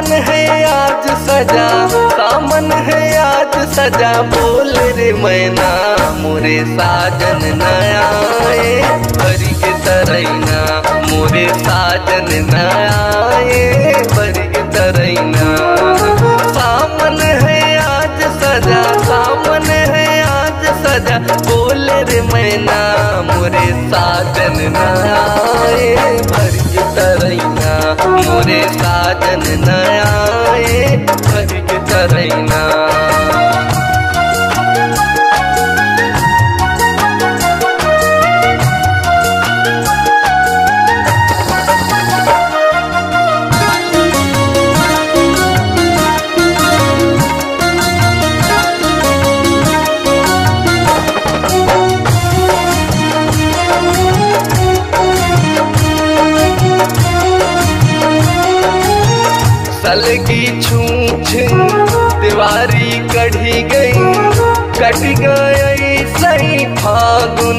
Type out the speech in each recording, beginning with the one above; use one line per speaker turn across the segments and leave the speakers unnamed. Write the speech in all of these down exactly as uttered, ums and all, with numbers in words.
सामन है आज सजा, सामन है आज सजा, बोल रे मैना मोरे साजन नया भरी के तरैना, मोरे साजन नया भरी के तरैना। सामन है आज सजा, सामन है आज सजा, बोल रे मैना मोरे साजन नया भरी के तरैना, मोरे साजन नया भरी के तरैना। सल की छूछ दीवारी कढ़ी गई, कट गई सही फागुन।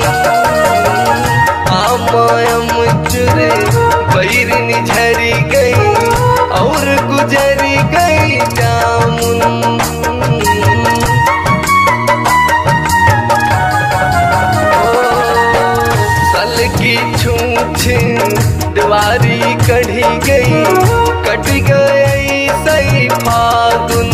आमायम चुरे बैरिन झरी गई और गुजरी गई जामुन। सल की छूछ दीवारी कढ़ी गई, कट गई सही फागुन।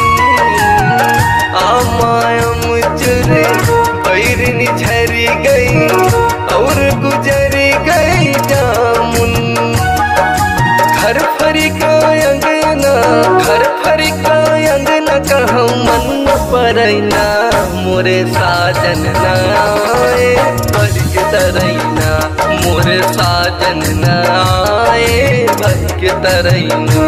आमायम चुरे बैरिन झरी गई और गुजरी गई जामुन। घर फरी का अंगना, घर फरी का अंगना कहूँ मन परैना, मोरे साजन नाए भरी के तरैना, मोरे साजन नाए भरी के तरैना।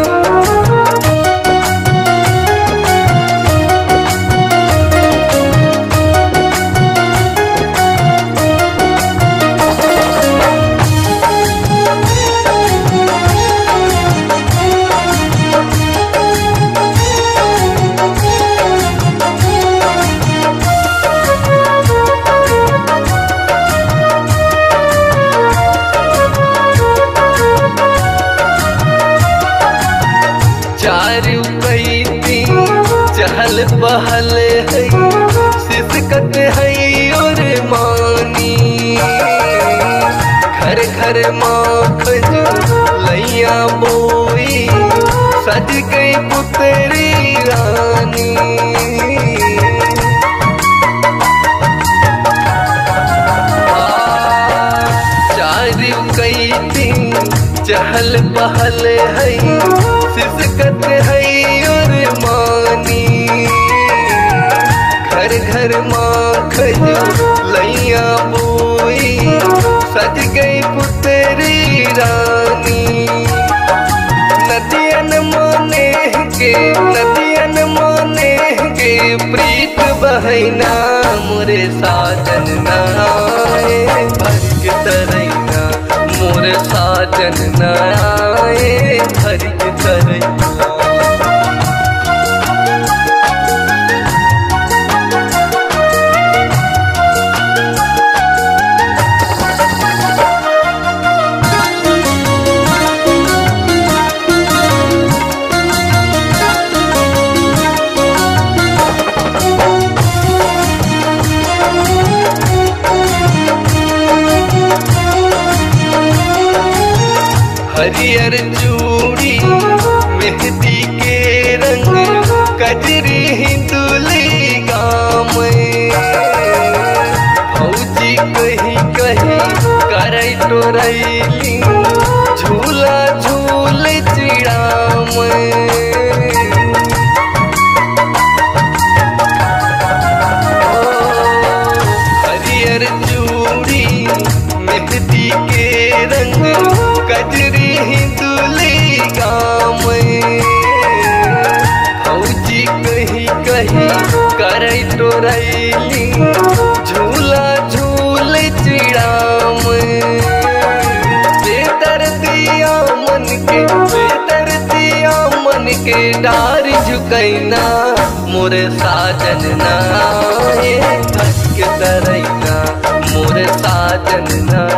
चारू कैती चहल पहल है, सिसकत है और मानी। घर घर माखन लैया बोई, सज गई पुतरी रानी। चारू कैती चहल पहल है, सिसकत है और मानी। घर घर माखन लैया बोई, सज गई पुतरी रानी। नदियन माने के, नदियन माने के प्रीत बहना, मोरे साजन नाए भरी के तरैना, मोरे साजन नाए भरी के तरैना। हरियर चूड़ी मेहंदी के रंग, कजरी हिंदुली गाम। भौजी कही कही करई टोरैली, झूला झूल चिड़ाम। हरियर चूड़ी मेहंदी के रंग, कजरी हिंदुली गाम। भौजी कही कही करई टोरैली, झूला झूल चिड़ाम। बेदर्दिया मन के, बेदर्दिया मन के डार झुकैना, मोरे साजन नाए भरी के तरैना, मोरे साजन ना